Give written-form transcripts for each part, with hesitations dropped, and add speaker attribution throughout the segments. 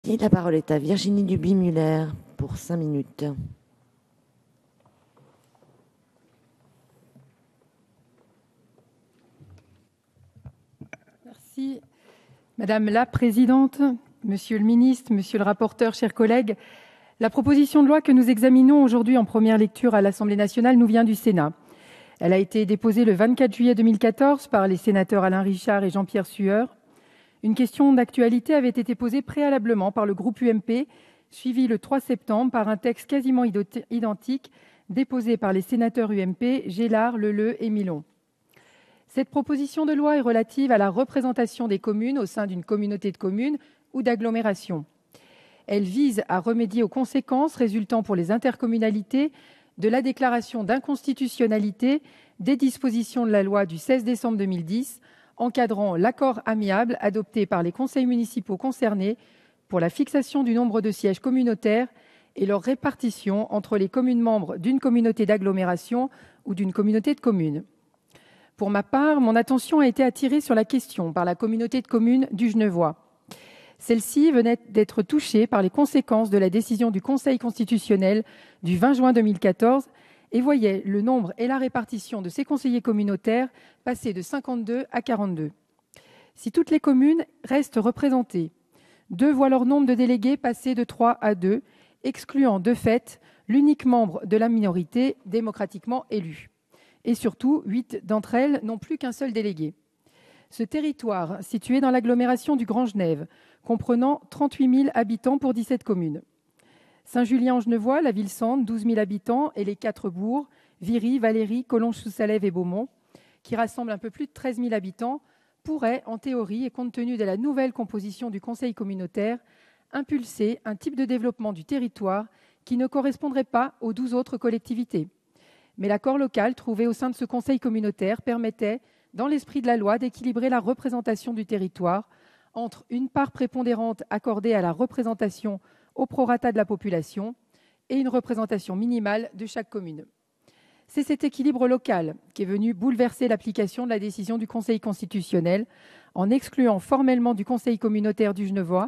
Speaker 1: Et la parole est à Virginie Duby-Muller pour 5 minutes.
Speaker 2: Merci. Madame la Présidente, Monsieur le Ministre, Monsieur le rapporteur, chers collègues, la proposition de loi que nous examinons aujourd'hui en première lecture à l'Assemblée nationale nous vient du Sénat. Elle a été déposée le 24 juillet 2014 par les sénateurs Alain Richard et Jean-Pierre Sueur. Une question d'actualité avait été posée préalablement par le groupe UMP, suivie le 3 septembre par un texte quasiment identique déposé par les sénateurs UMP Gélard, Leleux et Milon. Cette proposition de loi est relative à la représentation des communes au sein d'une communauté de communes ou d'agglomération. Elle vise à remédier aux conséquences résultant pour les intercommunalités de la déclaration d'inconstitutionnalité des dispositions de la loi du 16 décembre 2010 encadrant l'accord amiable adopté par les conseils municipaux concernés pour la fixation du nombre de sièges communautaires et leur répartition entre les communes membres d'une communauté d'agglomération ou d'une communauté de communes. Pour ma part, mon attention a été attirée sur la question par la communauté de communes du Genevois. Celle-ci venait d'être touchée par les conséquences de la décision du Conseil constitutionnel du 20 juin 2014 et voyait le nombre et la répartition de ses conseillers communautaires passer de 52 à 42. Si toutes les communes restent représentées, 2 voient leur nombre de délégués passer de 3 à 2, excluant de fait l'unique membre de la minorité démocratiquement élu. Et surtout, 8 d'entre elles n'ont plus qu'un seul délégué. Ce territoire, situé dans l'agglomération du Grand Genève, comprenant 38 000 habitants pour 17 communes. Saint-Julien-en-Genevois, la ville-centre, 12 000 habitants, et les 4 bourgs, Viry, Valéry, Collonges-sous-Salève et Beaumont, qui rassemblent un peu plus de 13 000 habitants, pourraient, en théorie, et compte tenu de la nouvelle composition du conseil communautaire, impulser un type de développement du territoire qui ne correspondrait pas aux 12 autres collectivités. Mais l'accord local trouvé au sein de ce conseil communautaire permettait, dans l'esprit de la loi, d'équilibrer la représentation du territoire entre une part prépondérante accordée à la représentation au prorata de la population et une représentation minimale de chaque commune. C'est cet équilibre local qui est venu bouleverser l'application de la décision du Conseil constitutionnel en excluant formellement du conseil communautaire du Genevois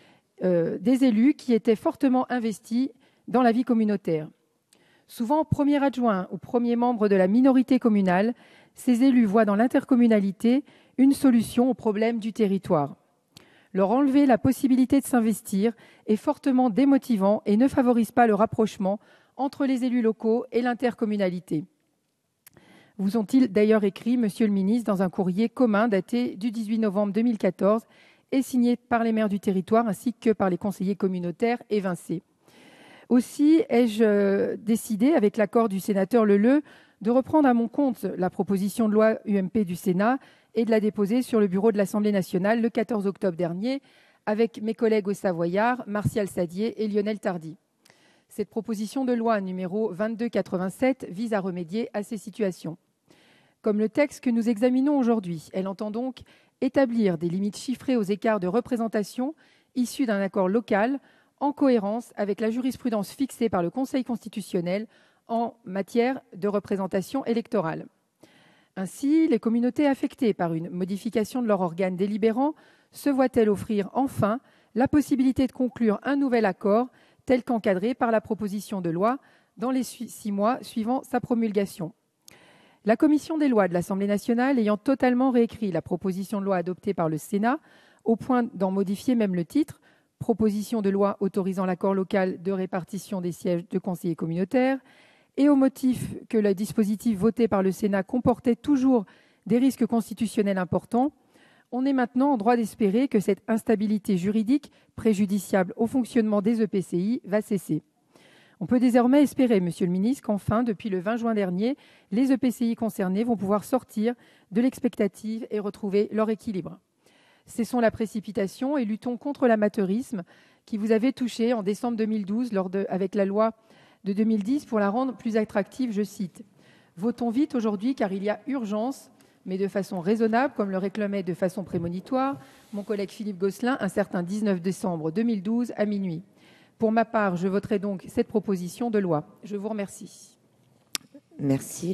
Speaker 2: des élus qui étaient fortement investis dans la vie communautaire. Souvent premier adjoint ou premier membre de la minorité communale, ces élus voient dans l'intercommunalité une solution au problème du territoire. Leur enlever la possibilité de s'investir est fortement démotivant et ne favorise pas le rapprochement entre les élus locaux et l'intercommunalité. Vous ont-ils d'ailleurs écrit, Monsieur le Ministre, dans un courrier commun daté du 18 novembre 2014 et signé par les maires du territoire ainsi que par les conseillers communautaires évincés. Aussi ai-je décidé, avec l'accord du sénateur Leleux, de reprendre à mon compte la proposition de loi UMP du Sénat et de la déposer sur le bureau de l'Assemblée nationale le 14 octobre dernier avec mes collègues au Savoyard, Martial Sadier et Lionel Tardy. Cette proposition de loi numéro 2287 vise à remédier à ces situations. Comme le texte que nous examinons aujourd'hui, elle entend donc établir des limites chiffrées aux écarts de représentation issus d'un accord local en cohérence avec la jurisprudence fixée par le Conseil constitutionnel en matière de représentation électorale. Ainsi, les communautés affectées par une modification de leur organe délibérant se voient-elles offrir enfin la possibilité de conclure un nouvel accord tel qu'encadré par la proposition de loi dans les 6 mois suivant sa promulgation. La commission des lois de l'Assemblée nationale ayant totalement réécrit la proposition de loi adoptée par le Sénat, au point d'en modifier même le titre, proposition de loi autorisant l'accord local de répartition des sièges de conseillers communautaires, et au motif que le dispositif voté par le Sénat comportait toujours des risques constitutionnels importants, on est maintenant en droit d'espérer que cette instabilité juridique préjudiciable au fonctionnement des EPCI va cesser. On peut désormais espérer, Monsieur le Ministre, qu'enfin, depuis le 20 juin dernier, les EPCI concernés vont pouvoir sortir de l'expectative et retrouver leur équilibre. Cessons la précipitation et luttons contre l'amateurisme qui vous avait touché en décembre 2012 avec la loi de 2010 pour la rendre plus attractive, je cite. « Votons vite aujourd'hui car il y a urgence, mais de façon raisonnable, comme le réclamait de façon prémonitoire mon collègue Philippe Gosselin un certain 19 décembre 2012 à minuit. Pour ma part, je voterai donc cette proposition de loi. Je vous remercie.
Speaker 1: Merci.